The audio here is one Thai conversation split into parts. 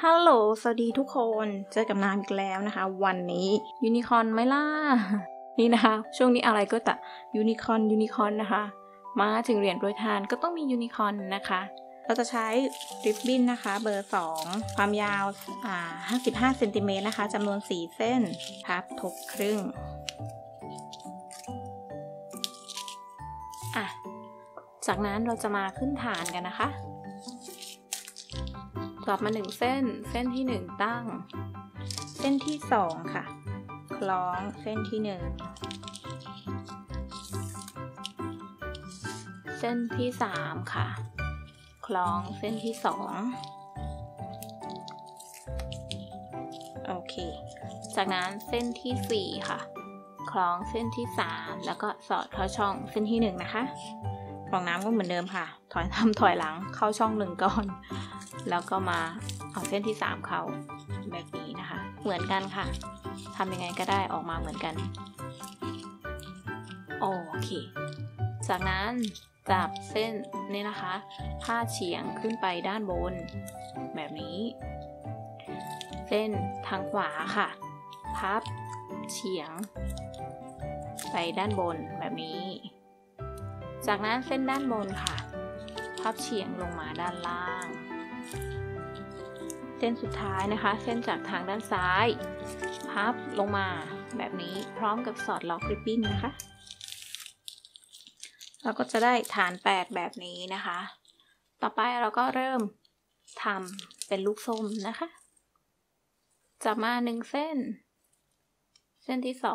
ฮัลโหลสวัสดีทุกคนเจอกับนามอีกแล้วนะคะวันนี้ยูนิคอร์นไหมล่ะนี่นะคะช่วงนี้อะไรก็แต่ยูนิคอร์นนะคะมาถึงเหรียญโปรยทานก็ต้องมียูนิคอร์นนะคะเราจะใช้ริบบิ้นนะคะเบอร์2ความยาว55 เซนติเมตรนะคะจำนวน4เส้นพับทบครึ่งจากนั้นเราจะมาขึ้นฐานกันนะคะกลับมา1เส้นที่1ตั้งเส้นที่2ค่ะคล้องเส้นที่1เส้นที่3ค่ะคล้องเส้นที่2โอเคจากนั้นเส้นที่4ค่ะคล้องเส้นที่3แล้วก็สอดเข้าช่องเส้นที่1นะคะฟองน้ำก็เหมือนเดิมค่ะถอยหลังเข้าช่อง1ก่อนแล้วก็มาเอาเส้นที่3เข้าแบบนี้นะคะเหมือนกันค่ะทำยังไงก็ได้ออกมาเหมือนกันโอเคจากนั้นจับเส้นนี่นะคะพาดเฉียงขึ้นไปด้านบนแบบนี้เส้นทางขวาค่ะพับเฉียงไปด้านบนแบบนี้จากนั้นเส้นด้านบนค่ะพับเฉียงลงมาด้านล่างเส้นสุดท้ายนะคะเส้นจากทางด้านซ้ายพับลงมาแบบนี้พร้อมกับสอดล็อกริบบิ้นนะคะเราก็จะได้ฐาน8แบบนี้นะคะต่อไปเราก็เริ่มทำเป็นลูกส้มนะคะจับมา1เส้นเส้นที่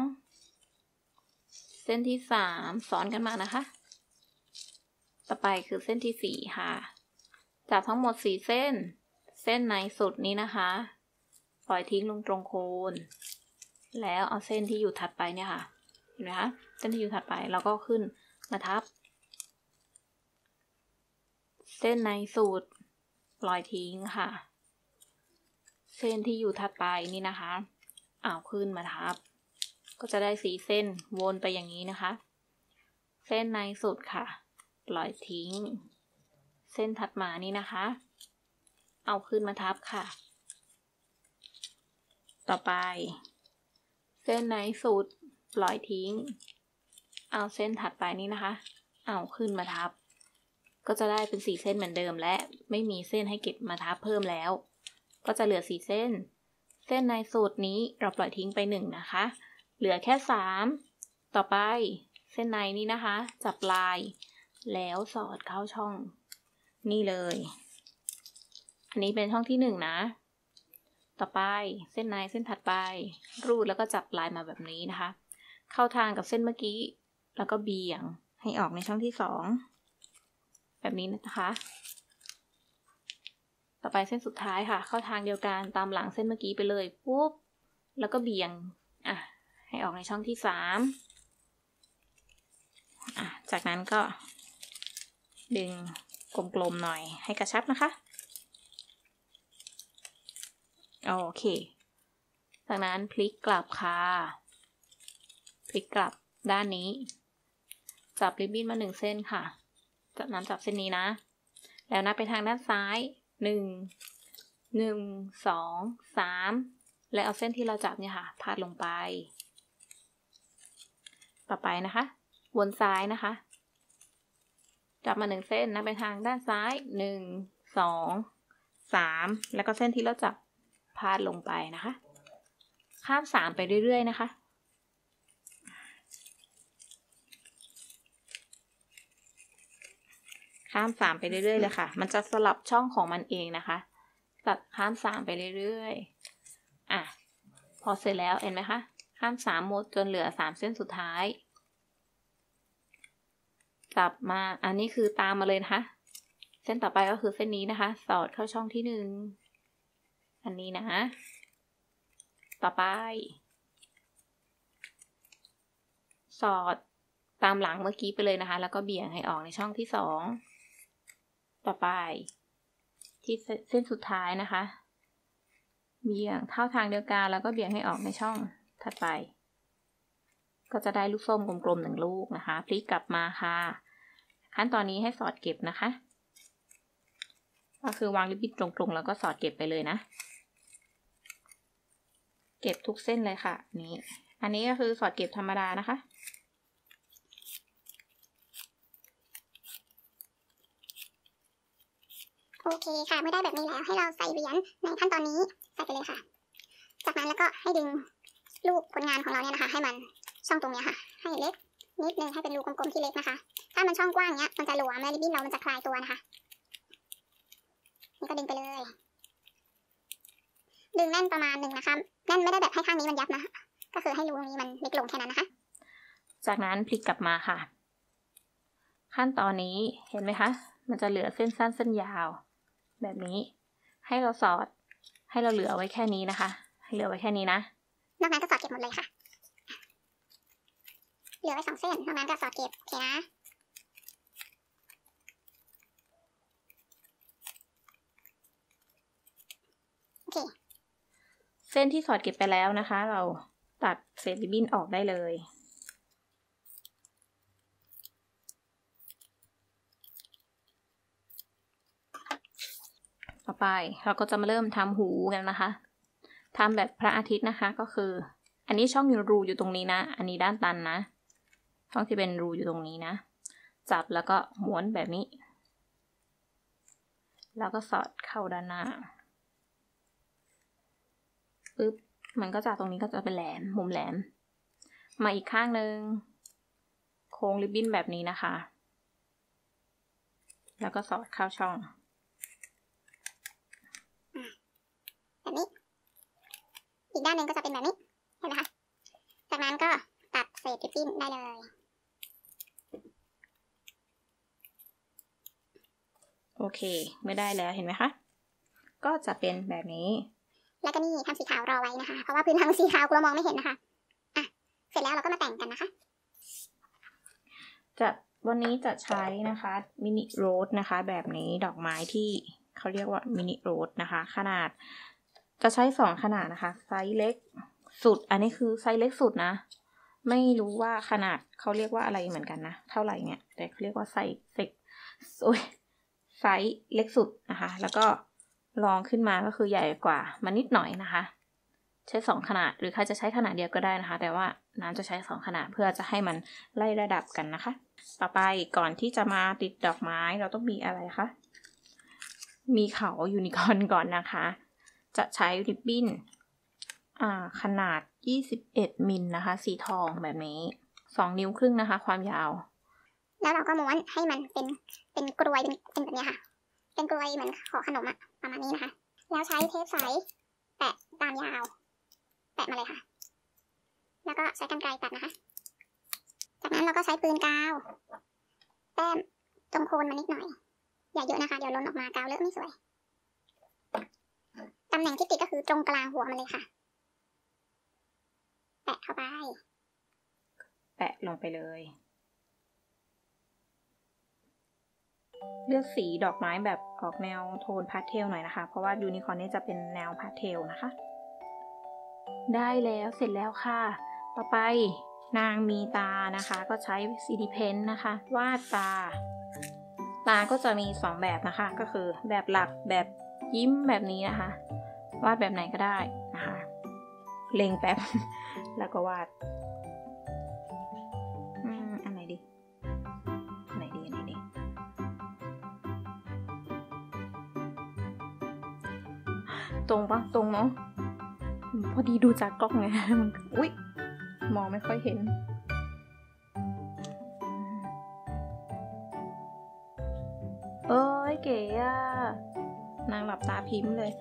2เส้นที่3ซ้อนกันมานะคะต่อไปคือเส้นที่4ค่ะจับทั้งหมด4เส้นในสุดนี้นะคะปล่อยทิ้งลงตรงโคนแล้วเอาเส้นที่อยู่ถัดไปเนี่ยค่ะเห็นไหมคะเส้นที่อยู่ถัดไปเราก็ขึ้นมาทับเส้นในสุดปล่อยทิ้งค่ะเส้นที่อยู่ถัดไปนี่นะคะเอาขึ้นมาทับก็จะได้4เส้นวนไปอย่างนี้นะคะเส้นในสุดค่ะปล่อยทิ้งเส้นถัดมานี่นะคะเอาขึ้นมาทับค่ะต่อไปเส้นในสุดปล่อยทิ้งเอาเส้นถัดไปนี้นะคะเอาขึ้นมาทับก็จะได้เป็น4เส้นเหมือนเดิมและไม่มีเส้นให้เก็บมาทับเพิ่มแล้วก็จะเหลือ4เส้นในสุดนี้เราปล่อยทิ้งไป1นะคะเหลือแค่3ต่อไปเส้นในนี้นะคะจับปลายแล้วสอดเข้าช่องนี่เลยอันนี้เป็นช่องที่1นะต่อไปเส้นในเส้นถัดไปรูดแล้วก็จับปลายมาแบบนี้นะคะเข้าทางกับเส้นเมื่อกี้แล้วก็เบี่ยงให้ออกในช่องที่2แบบนี้นะคะต่อไปเส้นสุดท้ายค่ะเข้าทางเดียวกันตามหลังเส้นเมื่อกี้ไปเลยปุ๊บแล้วก็เบี่ยงให้ออกในช่องที่3จากนั้นก็ดึงกลมๆหน่อยให้กระชับนะคะโอเคจากนั้นพลิกกลับค่ะพลิกกลับด้านนี้จับริบบิ้นมา1เส้นค่ะจากนั้นจับเส้นนี้นะแล้วนับไปทางด้านซ้าย1 2 3และเอาเส้นที่เราจับเนี่ยค่ะพาดลงไปต่อไปนะคะวนซ้ายนะคะจับมา1เส้นนับไปทางด้านซ้าย1 2 3แล้วก็เส้นที่เราจับพาดลงไปนะคะข้าม3ไปเรื่อยๆนะคะข้าม3ไปเรื่อยๆเลยค่ะมันจะสลับช่องของมันเองนะคะตัดข้าม3ไปเรื่อยๆพอเสร็จแล้วเห็นไหมคะข้าม3หมดจนเหลือ3เส้นสุดท้ายจับมาอันนี้คือตามมาเลยนะคะเส้นต่อไปก็คือเส้นนี้นะคะสอดเข้าช่องที่1อันนี้นะต่อไปสอดตามหลังเมื่อกี้ไปเลยนะคะแล้วก็เบี่ยงให้ออกในช่องที่2ต่อไปที่เส้นสุดท้ายนะคะเบี่ยงเข้าทางเดียวกันแล้วก็เบี่ยงให้ออกในช่องถัดไปก็จะได้ลูกส้มกลมๆ1ลูกนะคะพลิกกลับมาค่ะขั้นตอนนี้ให้สอดเก็บนะคะก็คือวางริบบิ้นตรงๆแล้วก็สอดเก็บไปเลยนะเก็บทุกเส้นเลยค่ะนี่อันนี้ก็คือสอดเก็บธรรมดานะคะโอเคค่ะเมื่อได้แบบนี้แล้วให้เราใส่เหรียญในขั้นตอนนี้ใส่ไปเลยค่ะจากนั้นแล้วก็ให้ดึงลูกผลงานของเราเนี่ยนะคะให้มันช่องตรงนี้ค่ะให้เล็กนิดนึงให้เป็นรูกลมๆที่เล็กนะคะถ้ามันช่องกว้างเนี้ยมันจะหลวมแล้วริบบิ้นเรามันจะคลายตัวนะคะนี่ก็ดึงไปเลยดึงแน่นประมาณหนึ่งนะคะแน่นไม่ได้แบบให้ข้างนี้มันยับนะก็คือให้รูนี้มันเล็กลงแค่นั้นนะคะจากนั้นพลิกกลับมาค่ะขั้นตอนนี้เห็นไหมคะมันจะเหลือเส้นสั้นเส้นยาวแบบนี้ให้เราสอดให้เราเหลือไว้แค่นี้นะคะให้เหลือไว้แค่นี้นะนอกนั้นก็สอดเก็บหมดเลยค่ะเหลือไว้2 เส้นนอกนั้นก็สอดเก็บโอเคนะโอเคเส้นที่สอดเก็บไปแล้วนะคะเราตัดเศษริบบิ้นออกได้เลยต่อไปเราก็จะมาเริ่มทำหูกันนะคะทำแบบพระอาทิตย์นะคะก็คืออันนี้ช่องรูอยู่ตรงนี้นะอันนี้ด้านตันนะช่องที่เป็นรูอยู่ตรงนี้นะจับแล้วก็ม้วนแบบนี้แล้วก็สอดเข้าด้านหน้าปึ๊บมันก็จากตรงนี้ก็จะเป็นแหลมมุมแหลมมาอีกข้างหนึ่งโค้งริบบิ้นแบบนี้นะคะแล้วก็สอดเข้าช่องแบบนี้อีกด้านหนึ่งก็จะเป็นแบบนี้เห็นไหมคะจากนั้นก็ตัดเศษริบบิ้นได้เลยโอเคเมื่อได้แล้วเห็นไหมคะก็จะเป็นแบบนี้แล้วก็นี่ทำสีขาวรอไว้นะคะเพราะว่าพื้นทำสีขาวเรามองไม่เห็นนะคะอ่ะเสร็จแล้วเราก็มาแต่งกันนะคะวันนี้จะใช้นะคะมินิโรสนะคะแบบนี้ดอกไม้ที่เขาเรียกว่ามินิโรสนะคะขนาดจะใช้2 ขนาดนะคะไซส์เล็กสุดอันนี้คือไซส์เล็กสุดนะไม่รู้ว่าขนาดเขาเรียกว่าอะไรเหมือนกันนะเท่าไหร่เนี่ยแต่เขาเรียกว่าไซส์เล็กสุดนะคะแล้วก็รองขึ้นมาก็คือใหญ่กว่ามานิดหน่อยนะคะใช้2 ขนาดหรือใครจะใช้ขนาดเดียวก็ได้นะคะแต่ว่าน้ำจะใช้2 ขนาดเพื่อจะให้มันไล่ระดับกันนะคะต่อไปก่อนที่จะมาติดดอกไม้เราต้องมีอะไรคะมีเขายูนิคอร์นก่อนนะคะจะใช้ริบบิ้นขนาด21 มิลนะคะสีทองแบบนี้2 นิ้วครึ่งนะคะความยาวแล้วเราก็ม้วนให้มันเป็นกลวยเป็นแบบนี้ค่ะเป็นกลวยเหมือนห่อขนมอะประมาณนี้นะคะแล้วใช้เทปใสแปะตามยาวแปะมาเลยค่ะแล้วก็ใช้กรรไกรตัดนะคะจากนั้นเราก็ใช้ปืนกาวแต้มตรงโคนมันนิดหน่อยอย่าเยอะนะคะเดี๋ยวล้นออกมากาวเลอะไม่สวยตำแหน่งที่ติดก็คือตรงกลางหัวมันเลยค่ะแปะเข้าไปแปะลงไปเลยเลือกสีดอกไม้แบบออกแนวโทนพาสเทลหน่อยนะคะเพราะว่ายูนิคอร์นนี่จะเป็นแนวพาสเทลนะคะได้แล้วเสร็จแล้วค่ะต่อไปนางมีตานะคะก็ใช้ซีดีเพนนะคะวาดตาก็จะมี2 แบบนะคะก็คือแบบหลักแบบยิ้มแบบนี้นะคะวาดแบบไหนก็ได้นะคะเล็งแป๊บ แล้วก็วาดอันไหนดีตรงปะตรงเนาะพอดีดูจากกล้องไงมันอุ๊ยมองไม่ค่อยเห็นเอ้ยเก๋อะนางหลับตาพิมพ์เลย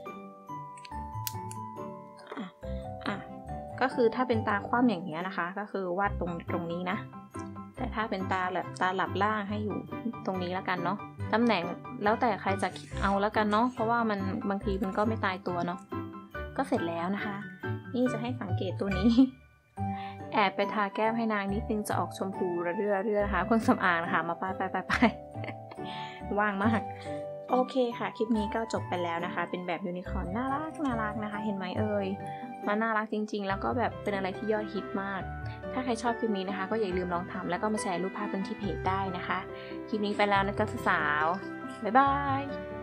ก็คือถ้าเป็นตาคว่ำอย่างเงี้ยนะคะก็คือวาดตรงนี้นะแต่ถ้าเป็นตาหลับล่างให้อยู่ตรงนี้แล้วกันเนาะตำแหน่งแล้วแต่ใครจะเอาแล้วกันเนาะเพราะว่ามันบางทีมันก็ไม่ตายตัวเนาะก็เสร็จแล้วนะคะนี่จะให้สังเกตตัวนี้ แอบไปทาแก้มให้นางนิดนึงจะออกชมพูระเรื่อนะคะคนสำอางนะคะมาไปว่างมากโอเคค่ะคลิปนี้ก็จบไปแล้วนะคะเป็นแบบยูนิคอร์นน่ารักนะคะเห็นไหมเอ่ยมันน่ารักจริงๆแล้วก็แบบเป็นอะไรที่ยอดฮิตมากถ้าใครชอบคลิปนี้นะคะก็อย่าลืมลองทำแล้วก็มาแชร์รูปภาพบนที่เพจได้นะคะคลิปนี้ไปแล้วนะจ๊ะสาวบ๊ายบาย